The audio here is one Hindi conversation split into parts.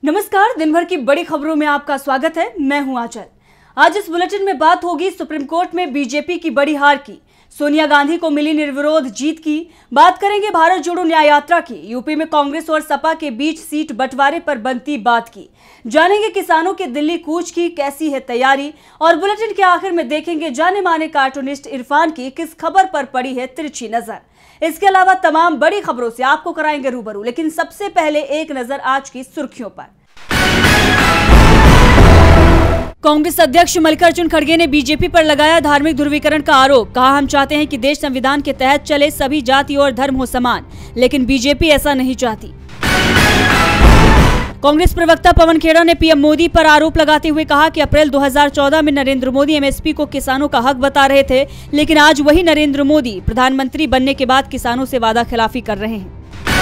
नमस्कार, दिन भर की बड़ी खबरों में आपका स्वागत है। मैं हूं आंचल। आज इस बुलेटिन में बात होगी सुप्रीम कोर्ट में बीजेपी की बड़ी हार की, सोनिया गांधी को मिली निर्विरोध जीत की। बात करेंगे भारत जोड़ो न्याय यात्रा की, यूपी में कांग्रेस और सपा के बीच सीट बंटवारे पर बनती बात की, जानेंगे किसानों के दिल्ली कूच की कैसी है तैयारी, और बुलेटिन के आखिर में देखेंगे जाने माने कार्टूनिस्ट इरफान की किस खबर पर पड़ी है तिरछी नजर। इसके अलावा तमाम बड़ी खबरों से आपको कराएंगे रूबरू, लेकिन सबसे पहले एक नजर आज की सुर्खियों पर। कांग्रेस अध्यक्ष मल्लिकार्जुन खड़गे ने बीजेपी पर लगाया धार्मिक ध्रुवीकरण का आरोप। कहा, हम चाहते हैं कि देश संविधान के तहत चले, सभी जाति और धर्म हो समान, लेकिन बीजेपी ऐसा नहीं चाहती। कांग्रेस प्रवक्ता पवन खेड़ा ने पीएम मोदी पर आरोप लगाते हुए कहा कि अप्रैल 2014 में नरेंद्र मोदी एमएसपी को किसानों का हक बता रहे थे, लेकिन आज वही नरेंद्र मोदी प्रधानमंत्री बनने के बाद किसानों से वादा खिलाफी कर रहे हैं।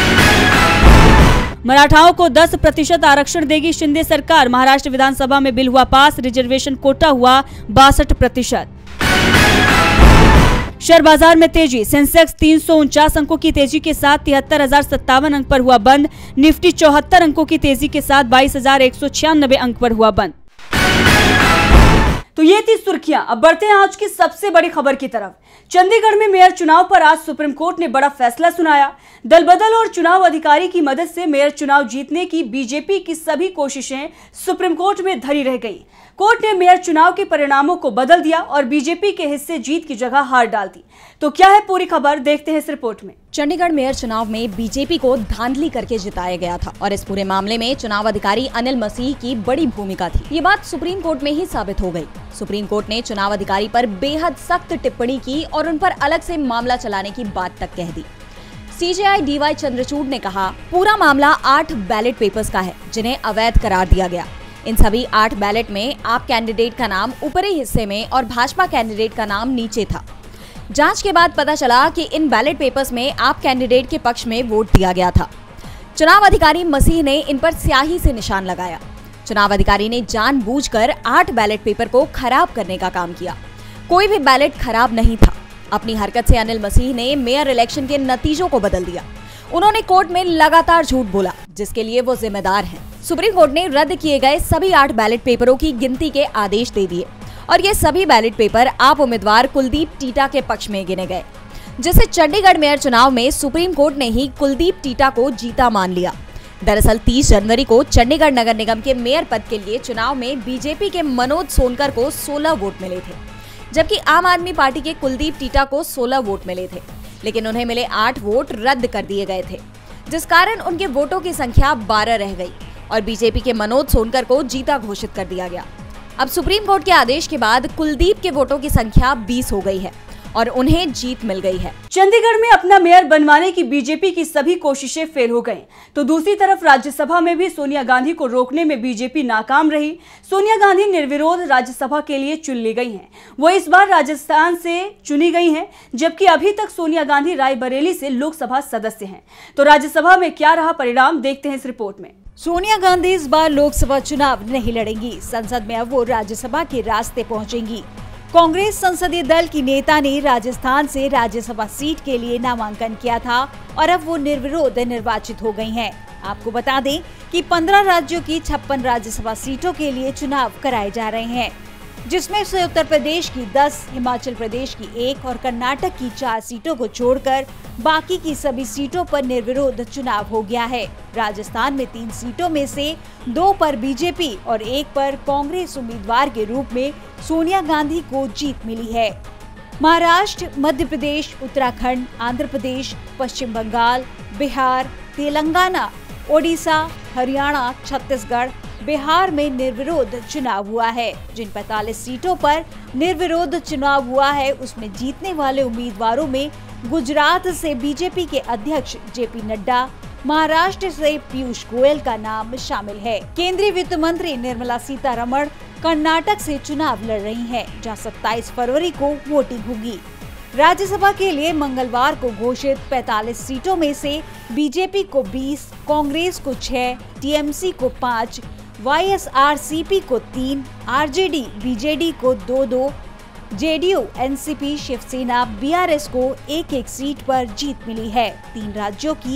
मराठाओं को 10% आरक्षण देगी शिंदे सरकार। महाराष्ट्र विधानसभा में बिल हुआ पास, रिजर्वेशन कोटा हुआ 62%। शेयर बाजार में तेजी, सेंसेक्स 349 अंकों की तेजी के साथ 73,057 अंक पर हुआ बंद। निफ्टी 74 अंकों की तेजी के साथ 22,196 अंक पर हुआ बंद। तो ये थी सुर्खियां। अब बढ़ते हैं आज की सबसे बड़ी खबर की तरफ। चंडीगढ़ में मेयर चुनाव पर आज सुप्रीम कोर्ट ने बड़ा फैसला सुनाया। दल बदल और चुनाव अधिकारी की मदद से मेयर चुनाव जीतने की बीजेपी की सभी कोशिशें सुप्रीम कोर्ट में धरी रह गई। कोर्ट ने मेयर चुनाव के परिणामों को बदल दिया और बीजेपी के हिस्से जीत की जगह हार डाल दी। तो क्या है पूरी खबर, देखते हैं इस रिपोर्ट में। चंडीगढ़ मेयर चुनाव में बीजेपी को धांधली करके जिताया गया था और इस पूरे मामले में चुनाव अधिकारी अनिल मसीह की बड़ी भूमिका थी। ये बात सुप्रीम कोर्ट में ही साबित हो गई। सुप्रीम कोर्ट ने चुनाव अधिकारी पर बेहद सख्त टिप्पणी की और उन पर अलग से मामला चलाने की बात तक कह दी। सीजेआई डीवाई चंद्रचूड़ ने कहा, पूरा मामला 8 बैलेट पेपर्स का है जिन्हें अवैध करार दिया गया। इन सभी 8 बैलेट में आप कैंडिडेट का नाम ऊपरी हिस्से में और भाजपा कैंडिडेट का नाम नीचे था। जांच के बाद पता चला कि इन बैलेट पेपर्स में आप कैंडिडेट के पक्ष में वोट दिया गया था। चुनाव अधिकारी मसीह ने इन पर स्याही से निशान लगाया। चुनाव अधिकारी ने जानबूझकर 8 बैलेट पेपर को खराब करने का काम किया। कोई भी बैलेट खराब नहीं था। अपनी हरकत से अनिल मसीह ने मेयर इलेक्शन के नतीजों को बदल दिया। उन्होंने कोर्ट में लगातार झूठ बोला, जिसके लिए वो जिम्मेदार हैं। सुप्रीम कोर्ट ने रद्द किए गए सभी 8 बैलेट पेपरों की गिनती के आदेश दे दिए और ये सभी बैलेट पेपर आप उम्मीदवार कुलदीप टीटा के पक्ष में गिने गए, जिससे चंडीगढ़ मेयर चुनाव में सुप्रीम कोर्ट ने ही कुलदीप टीटा को जीता मान लिया। दरअसल 30 जनवरी को चंडीगढ़ नगर निगम के मेयर पद के लिए चुनाव में बीजेपी के मनोज सोनकर को 16 वोट मिले थे, जबकि आम आदमी पार्टी के कुलदीप टीटा को 16 वोट मिले थे, लेकिन उन्हें मिले 8 वोट रद्द कर दिए गए थे, जिस कारण उनके वोटों की संख्या 12 रह गई और बीजेपी के मनोज सोनकर को जीता घोषित कर दिया गया। अब सुप्रीम कोर्ट के आदेश के बाद कुलदीप के वोटों की संख्या 20 हो गई है और उन्हें जीत मिल गई है। चंडीगढ़ में अपना मेयर बनवाने की बीजेपी की सभी कोशिशें फेल हो गईं। तो दूसरी तरफ राज्यसभा में भी सोनिया गांधी को रोकने में बीजेपी नाकाम रही। सोनिया गांधी निर्विरोध राज्यसभा के लिए चुन ली गई हैं। वो इस बार राजस्थान से चुनी गई हैं, जबकि अभी तक सोनिया गांधी रायबरेली से लोकसभा सदस्य हैं। तो राज्यसभा में क्या रहा परिणाम, देखते हैं इस रिपोर्ट में। सोनिया गांधी इस बार लोकसभा चुनाव नहीं लड़ेंगी। संसद में अब वो राज्यसभा के रास्ते पहुंचेंगी। कांग्रेस संसदीय दल की नेता ने राजस्थान से राज्यसभा सीट के लिए नामांकन किया था और अब वो निर्विरोध निर्वाचित हो गई हैं। आपको बता दें कि 15 राज्यों की 56 राज्यसभा सीटों के लिए चुनाव कराए जा रहे हैं, जिसमें से उत्तर प्रदेश की 10, हिमाचल प्रदेश की 1 और कर्नाटक की 4 सीटों को छोड़कर बाकी की सभी सीटों पर निर्विरोध चुनाव हो गया है। राजस्थान में 3 सीटों में से 2 पर बीजेपी और 1 पर कांग्रेस उम्मीदवार के रूप में सोनिया गांधी को जीत मिली है। महाराष्ट्र, मध्य प्रदेश, उत्तराखंड, आंध्र प्रदेश, पश्चिम बंगाल, बिहार, तेलंगाना, ओडिशा, हरियाणा, छत्तीसगढ़, बिहार में निर्विरोध चुनाव हुआ है। जिन 45 सीटों पर निर्विरोध चुनाव हुआ है, उसमें जीतने वाले उम्मीदवारों में गुजरात से बीजेपी के अध्यक्ष जेपी नड्डा, महाराष्ट्र से पीयूष गोयल का नाम शामिल है। केंद्रीय वित्त मंत्री निर्मला सीतारमण कर्नाटक से चुनाव लड़ रही हैं, जहां 27 फरवरी को वोटिंग होगी। राज्यसभा के लिए मंगलवार को घोषित 45 सीटों में से बीजेपी को 20, कांग्रेस को 6, टीएमसी को 5, वाईएसआरसीपी को 3, आरजेडी बीजेडी को 2-2, जेडीयू, एनसीपी, शिवसेना, बीआरएस को 1-1 सीट पर जीत मिली है। 3 राज्यों की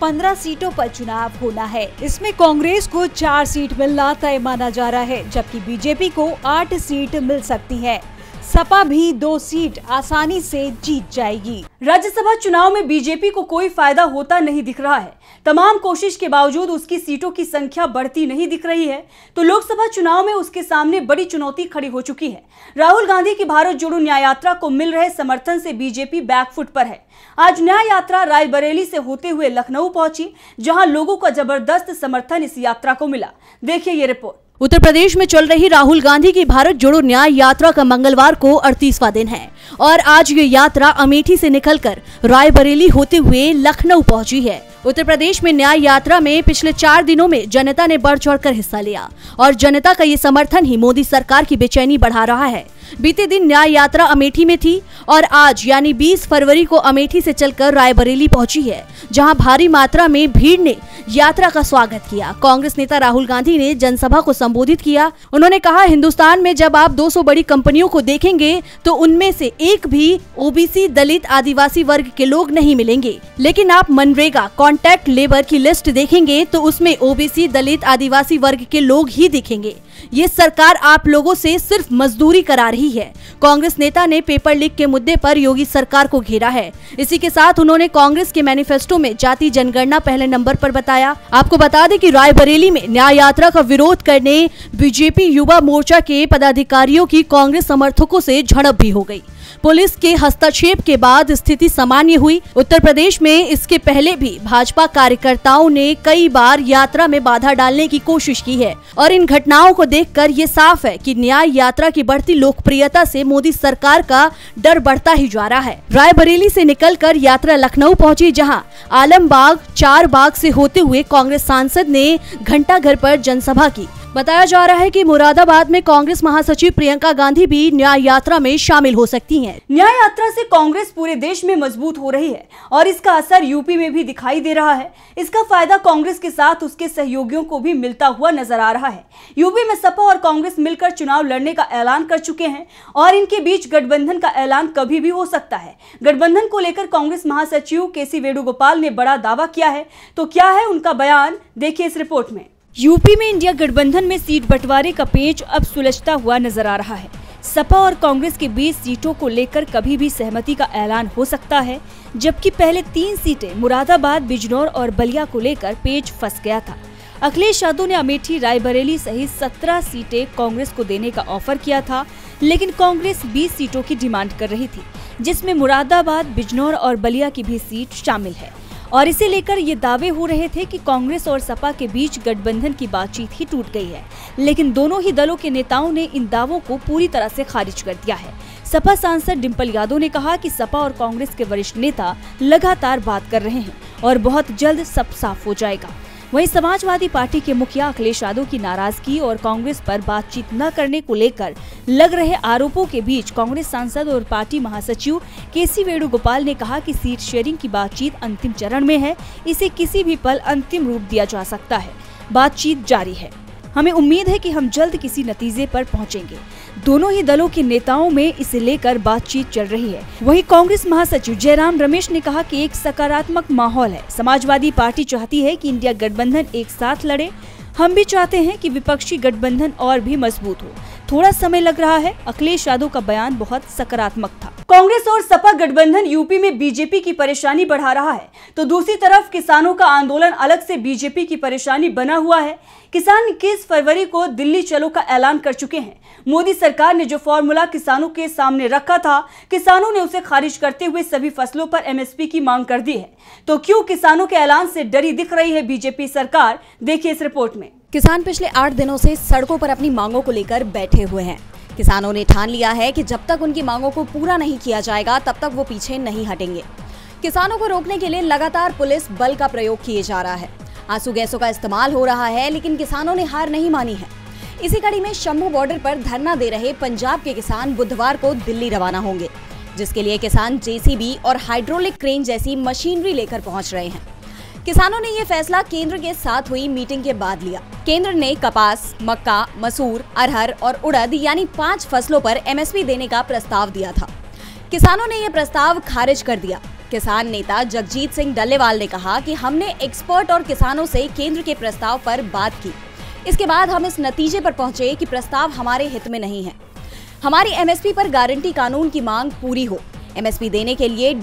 15 सीटों पर चुनाव होना है। इसमें कांग्रेस को 4 सीट मिलना तय माना जा रहा है, जबकि बीजेपी को 8 सीट मिल सकती है। सपा भी 2 सीट आसानी से जीत जाएगी। राज्यसभा चुनाव में बीजेपी को कोई फायदा होता नहीं दिख रहा है। तमाम कोशिश के बावजूद उसकी सीटों की संख्या बढ़ती नहीं दिख रही है, तो लोकसभा चुनाव में उसके सामने बड़ी चुनौती खड़ी हो चुकी है। राहुल गांधी की भारत जोड़ो न्याय यात्रा को मिल रहे समर्थन से बीजेपी बैकफुट पर है। आज न्याय यात्रा रायबरेली से होते हुए लखनऊ पहुंची, जहां लोगों का जबरदस्त समर्थन इस यात्रा को मिला। देखिए ये रिपोर्ट। उत्तर प्रदेश में चल रही राहुल गांधी की भारत जोड़ो न्याय यात्रा का मंगलवार को 38वां दिन है और आज ये यात्रा अमेठी से निकलकर रायबरेली होते हुए लखनऊ पहुंची है। उत्तर प्रदेश में न्याय यात्रा में पिछले 4 दिनों में जनता ने बढ़ चढ़कर हिस्सा लिया और जनता का ये समर्थन ही मोदी सरकार की बेचैनी बढ़ा रहा है। बीते दिन न्याय यात्रा अमेठी में थी और आज यानी 20 फरवरी को अमेठी से चलकर रायबरेली पहुंची है, जहां भारी मात्रा में भीड़ ने यात्रा का स्वागत किया। कांग्रेस नेता राहुल गांधी ने जनसभा को संबोधित किया। उन्होंने कहा, हिंदुस्तान में जब आप 200 बड़ी कंपनियों को देखेंगे तो उनमें से एक भी ओबीसी, दलित, आदिवासी वर्ग के लोग नहीं मिलेंगे, लेकिन आप मनरेगा कॉन्ट्रैक्ट लेबर की लिस्ट देखेंगे तो उसमें ओबीसी, दलित, आदिवासी वर्ग के लोग ही दिखेंगे। ये सरकार आप लोगों से सिर्फ मजदूरी करा रही है। कांग्रेस नेता ने पेपर लीक के मुद्दे पर योगी सरकार को घेरा है। इसी के साथ उन्होंने कांग्रेस के मैनिफेस्टो में जाति जनगणना पहले नंबर पर बताया। आपको बता दें कि रायबरेली में न्याय यात्रा का विरोध करने बीजेपी युवा मोर्चा के पदाधिकारियों की कांग्रेस समर्थकों से झड़प भी हो गई। पुलिस के हस्तक्षेप के बाद स्थिति सामान्य हुई। उत्तर प्रदेश में इसके पहले भी भाजपा कार्यकर्ताओं ने कई बार यात्रा में बाधा डालने की कोशिश की है और इन घटनाओं को देखकर ये साफ है कि न्याय यात्रा की बढ़ती लोकप्रियता से मोदी सरकार का डर बढ़ता ही जा रहा है। रायबरेली से निकलकर यात्रा लखनऊ पहुंची, जहां आलमबाग, चारबाग से होते हुए कांग्रेस सांसद ने घंटाघर पर जनसभा की। बताया जा रहा है कि मुरादाबाद में कांग्रेस महासचिव प्रियंका गांधी भी न्याय यात्रा में शामिल हो सकती हैं। न्याय यात्रा से कांग्रेस पूरे देश में मजबूत हो रही है और इसका असर यूपी में भी दिखाई दे रहा है। इसका फायदा कांग्रेस के साथ उसके सहयोगियों को भी मिलता हुआ नजर आ रहा है। यूपी में सपा और कांग्रेस मिलकर चुनाव लड़ने का ऐलान कर चुके हैं और इनके बीच गठबंधन का ऐलान कभी भी हो सकता है। गठबंधन को लेकर कांग्रेस महासचिव केसी वेणुगोपाल ने बड़ा दावा किया है, तो क्या है उनका बयान, देखिए इस रिपोर्ट में। यूपी में इंडिया गठबंधन में सीट बंटवारे का पेच अब सुलझता हुआ नजर आ रहा है। सपा और कांग्रेस के बीच सीटों को लेकर कभी भी सहमति का ऐलान हो सकता है, जबकि पहले 3 सीटें मुरादाबाद, बिजनौर और बलिया को लेकर पेच फंस गया था। अखिलेश यादव ने अमेठी, रायबरेली सहित 17 सीटें कांग्रेस को देने का ऑफर किया था, लेकिन कांग्रेस 20 सीटों की डिमांड कर रही थी, जिसमें मुरादाबाद, बिजनौर और बलिया की भी सीट शामिल है और इसे लेकर ये दावे हो रहे थे कि कांग्रेस और सपा के बीच गठबंधन की बातचीत ही टूट गई है। लेकिन दोनों ही दलों के नेताओं ने इन दावों को पूरी तरह से खारिज कर दिया है। सपा सांसद डिम्पल यादव ने कहा कि सपा और कांग्रेस के वरिष्ठ नेता लगातार बात कर रहे हैं और बहुत जल्द सब साफ हो जाएगा। वहीं समाजवादी पार्टी के मुखिया अखिलेश यादव की नाराजगी और कांग्रेस पर बातचीत न करने को लेकर लग रहे आरोपों के बीच कांग्रेस सांसद और पार्टी महासचिव केसी वेणुगोपाल ने कहा कि सीट शेयरिंग की बातचीत अंतिम चरण में है, इसे किसी भी पल अंतिम रूप दिया जा सकता है। बातचीत जारी है, हमें उम्मीद है कि हम जल्द किसी नतीजे पर पहुंचेंगे। दोनों ही दलों के नेताओं में इसे लेकर बातचीत चल रही है। वहीं कांग्रेस महासचिव जयराम रमेश ने कहा कि एक सकारात्मक माहौल है। समाजवादी पार्टी चाहती है कि इंडिया गठबंधन एक साथ लड़े। हम भी चाहते हैं कि विपक्षी गठबंधन और भी मजबूत हो। थोड़ा समय लग रहा है। अखिलेश यादव का बयान बहुत सकारात्मक था। कांग्रेस और सपा गठबंधन यूपी में बीजेपी की परेशानी बढ़ा रहा है, तो दूसरी तरफ किसानों का आंदोलन अलग से बीजेपी की परेशानी बना हुआ है। किसान 21 फरवरी को दिल्ली चलो का ऐलान कर चुके हैं। मोदी सरकार ने जो फॉर्मूला किसानों के सामने रखा था, किसानों ने उसे खारिज करते हुए सभी फसलों पर एमएसपी की मांग कर दी है। तो क्यों किसानों के ऐलान से डरी दिख रही है बीजेपी सरकार, देखिए इस रिपोर्ट में। किसान पिछले 8 दिनों से सड़कों पर अपनी मांगों को लेकर बैठे हुए हैं। किसानों ने ठान लिया है कि जब तक उनकी मांगों को पूरा नहीं किया जाएगा तब तक वो पीछे नहीं हटेंगे। किसानों को रोकने के लिए लगातार पुलिस बल का प्रयोग किए जा रहा है। आंसू गैसों का इस्तेमाल हो रहा है, लेकिन किसानों ने हार नहीं मानी है। इसी कड़ी में शंभू बॉर्डर पर धरना दे रहे पंजाब के किसान बुधवार को दिल्ली रवाना होंगे, जिसके लिए किसान जेसीबी और हाइड्रोलिक क्रेन जैसी मशीनरी लेकर पहुंच रहे हैं। किसानों ने ये फैसला केंद्र के साथ हुई मीटिंग के बाद लिया। केंद्र ने कपास, मक्का, मसूर, अरहर और उड़द यानी 5 फसलों पर एमएसपी देने का प्रस्ताव दिया था। किसानों ने ये प्रस्ताव खारिज कर दिया। किसान नेता जगजीत सिंह डल्लेवाल ने कहा कि हमने एक्सपर्ट और किसानों से केंद्र के प्रस्ताव पर बात की। इसके बाद हम इस नतीजे पर पहुंचे कि प्रस्ताव हमारे हित में नहीं है। हमारी एमएसपी पर गारंटी कानून की मांग पूरी हो। एमएसपी देने के लिए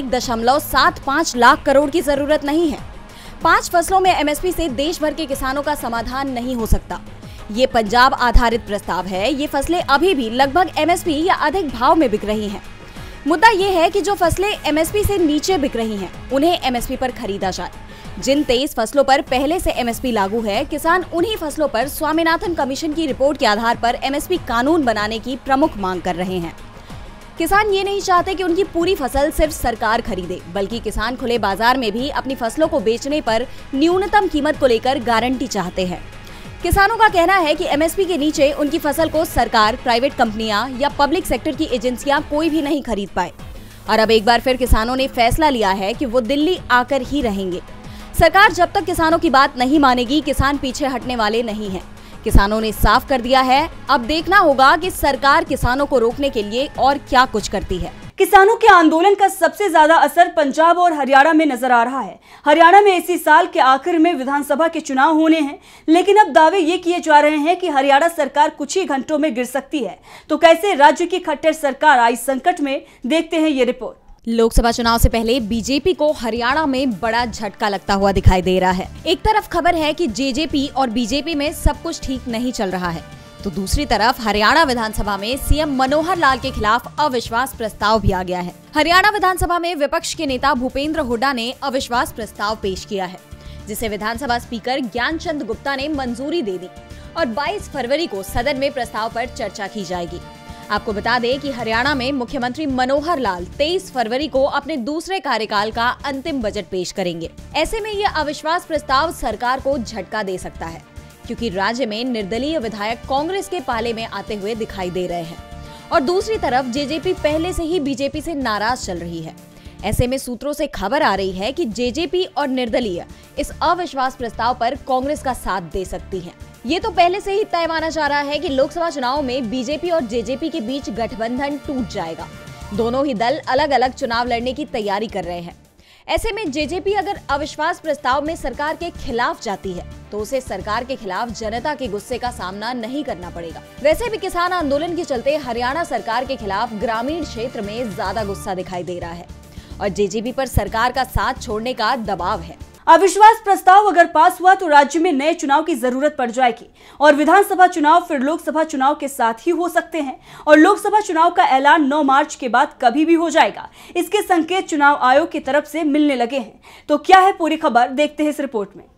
1.75 लाख करोड़ की जरूरत नहीं है। 5 फसलों में एमएसपी से देश भर के किसानों का समाधान नहीं हो सकता। ये पंजाब आधारित प्रस्ताव है। ये फसलें अभी भी लगभग एमएसपी या अधिक भाव में बिक रही हैं। मुद्दा ये है कि जो फसलें एमएसपी से नीचे बिक रही हैं, उन्हें एमएसपी पर खरीदा जाए। जिन 23 फसलों पर पहले से एमएसपी लागू है, किसान उन्हीं फसलों पर स्वामीनाथन कमीशन की रिपोर्ट के आधार पर एमएसपी कानून बनाने की प्रमुख मांग कर रहे हैं। किसान ये नहीं चाहते कि उनकी पूरी फसल सिर्फ सरकार खरीदे, बल्कि किसान खुले बाजार में भी अपनी फसलों को बेचने पर न्यूनतम कीमत को लेकर गारंटी चाहते हैं। किसानों का कहना है कि एमएसपी के नीचे उनकी फसल को सरकार, प्राइवेट कंपनियां या पब्लिक सेक्टर की एजेंसियां कोई भी नहीं खरीद पाए। और अब एक बार फिर किसानों ने फैसला लिया है कि वो दिल्ली आकर ही रहेंगे। सरकार जब तक किसानों की बात नहीं मानेगी, किसान पीछे हटने वाले नहीं हैं। किसानों ने साफ कर दिया है, अब देखना होगा कि सरकार किसानों को रोकने के लिए और क्या कुछ करती है। किसानों के आंदोलन का सबसे ज्यादा असर पंजाब और हरियाणा में नजर आ रहा है। हरियाणा में इसी साल के आखिर में विधानसभा के चुनाव होने हैं, लेकिन अब दावे ये किए जा रहे हैं कि हरियाणा सरकार कुछ ही घंटों में गिर सकती है। तो कैसे राज्य की खट्टर सरकार आई संकट में, देखते हैं ये रिपोर्ट। लोकसभा चुनाव से पहले बीजेपी को हरियाणा में बड़ा झटका लगता हुआ दिखाई दे रहा है। एक तरफ खबर है कि जेजेपी और बीजेपी में सब कुछ ठीक नहीं चल रहा है, तो दूसरी तरफ हरियाणा विधानसभा में सीएम मनोहर लाल के खिलाफ अविश्वास प्रस्ताव भी आ गया है। हरियाणा विधानसभा में विपक्ष के नेता भूपेंद्र हुड्डा ने अविश्वास प्रस्ताव पेश किया है, जिसे विधानसभा स्पीकर ज्ञानचंद गुप्ता ने मंजूरी दे दी और 22 फरवरी को सदन में प्रस्ताव पर चर्चा की जाएगी। आपको बता दें कि हरियाणा में मुख्यमंत्री मनोहर लाल 23 फरवरी को अपने दूसरे कार्यकाल का अंतिम बजट पेश करेंगे। ऐसे में यह अविश्वास प्रस्ताव सरकार को झटका दे सकता है, क्योंकि राज्य में निर्दलीय विधायक कांग्रेस के पाले में आते हुए दिखाई दे रहे हैं और दूसरी तरफ जेजेपी पहले से ही बीजेपी से नाराज चल रही है। ऐसे में सूत्रों से खबर आ रही है कि जेजेपी और निर्दलीय इस अविश्वास प्रस्ताव पर कांग्रेस का साथ दे सकती हैं। ये तो पहले से ही तय माना जा रहा है कि लोकसभा चुनाव में बीजेपी और जेजेपी के बीच गठबंधन टूट जाएगा। दोनों ही दल अलग अलग चुनाव लड़ने की तैयारी कर रहे हैं। ऐसे में जेजेपी अगर अविश्वास प्रस्ताव में सरकार के खिलाफ जाती है, तो उसे सरकार के खिलाफ जनता के गुस्से का सामना नहीं करना पड़ेगा। वैसे भी किसान आंदोलन के चलते हरियाणा सरकार के खिलाफ ग्रामीण क्षेत्र में ज्यादा गुस्सा दिखाई दे रहा है और जेजेपी पर सरकार का साथ छोड़ने का दबाव है। अविश्वास प्रस्ताव अगर पास हुआ तो राज्य में नए चुनाव की जरूरत पड़ जाएगी और विधानसभा चुनाव फिर लोकसभा चुनाव के साथ ही हो सकते हैं और लोकसभा चुनाव का ऐलान 9 मार्च के बाद कभी भी हो जाएगा। इसके संकेत चुनाव आयोग की तरफ से मिलने लगे हैं। तो क्या है पूरी खबर, देखते हैं इस रिपोर्ट में।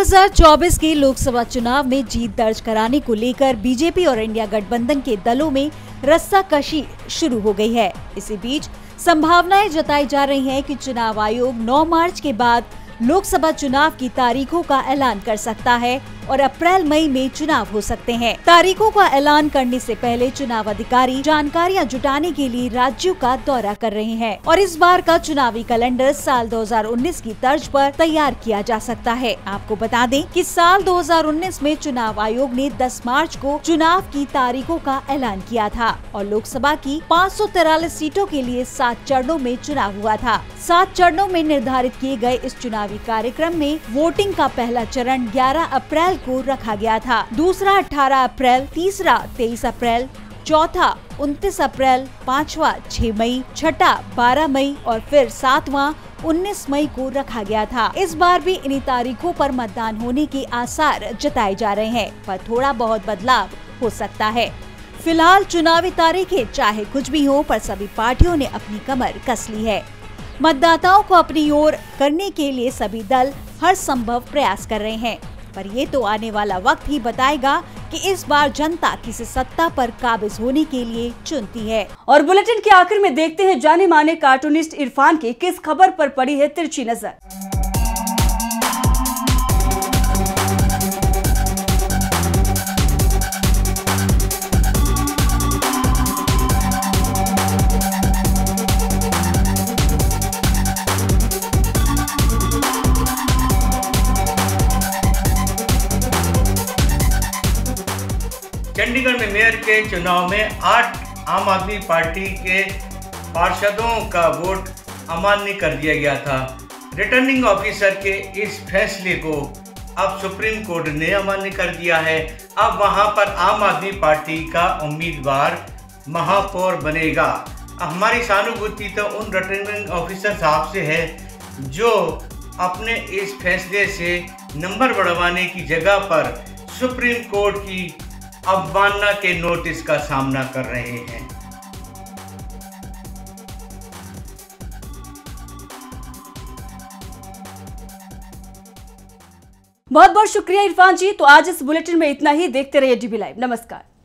2024 के लोकसभा चुनाव में जीत दर्ज कराने को लेकर बीजेपी और इंडिया गठबंधन के दलों में रस्साकशी शुरू हो गई है। इसी बीच संभावनाएं जताई जा रही हैं कि चुनाव आयोग 9 मार्च के बाद लोकसभा चुनाव की तारीखों का ऐलान कर सकता है और अप्रैल मई में चुनाव हो सकते हैं। तारीखों का ऐलान करने से पहले चुनाव अधिकारी जानकारियां जुटाने के लिए राज्यों का दौरा कर रहे हैं और इस बार का चुनावी कैलेंडर साल 2019 की तर्ज पर तैयार किया जा सकता है। आपको बता दें कि साल 2019 में चुनाव आयोग ने 10 मार्च को चुनाव की तारीखों का ऐलान किया था और लोकसभा की 543 सीटों के लिए 7 चरणों में चुनाव हुआ था। 7 चरणों में निर्धारित किए गए इस चुनावी कार्यक्रम में वोटिंग का पहला चरण 11 अप्रैल को रखा गया था, दूसरा 18 अप्रैल, तीसरा 23 अप्रैल, चौथा 29 अप्रैल, पांचवा 6 मई, छठा 12 मई और फिर 7वां 19 मई को रखा गया था। इस बार भी इन्हीं तारीखों पर मतदान होने के आसार जताए जा रहे हैं, पर थोड़ा बहुत बदलाव हो सकता है। फिलहाल चुनावी तारीखें चाहे कुछ भी हो, पर सभी पार्टियों ने अपनी कमर कस ली है। मतदाताओं को अपनी ओर करने के लिए सभी दल हर संभव प्रयास कर रहे हैं, पर ये तो आने वाला वक्त ही बताएगा कि इस बार जनता किस सत्ता पर काबिज होने के लिए चुनती है। और बुलेटिन के आखिर में देखते हैं जाने माने कार्टूनिस्ट इरफान की किस खबर पर पड़ी है तिरछी नजर। चंडीगढ़ में मेयर के चुनाव में 8 आम आदमी पार्टी के पार्षदों का वोट अमान्य कर दिया गया था। रिटर्निंग ऑफिसर के इस फैसले को अब सुप्रीम कोर्ट ने अमान्य कर दिया है। अब वहां पर आम आदमी पार्टी का उम्मीदवार महापौर बनेगा। हमारी सहानुभूति तो उन रिटर्निंग ऑफिसर साहब से है जो अपने इस फैसले से नंबर बढ़वाने की जगह पर सुप्रीम कोर्ट की अवमानना के नोटिस का सामना कर रहे हैं। बहुत बहुत शुक्रिया इरफान जी। तो आज इस बुलेटिन में इतना ही। देखते रहिए डीबी लाइव। नमस्कार।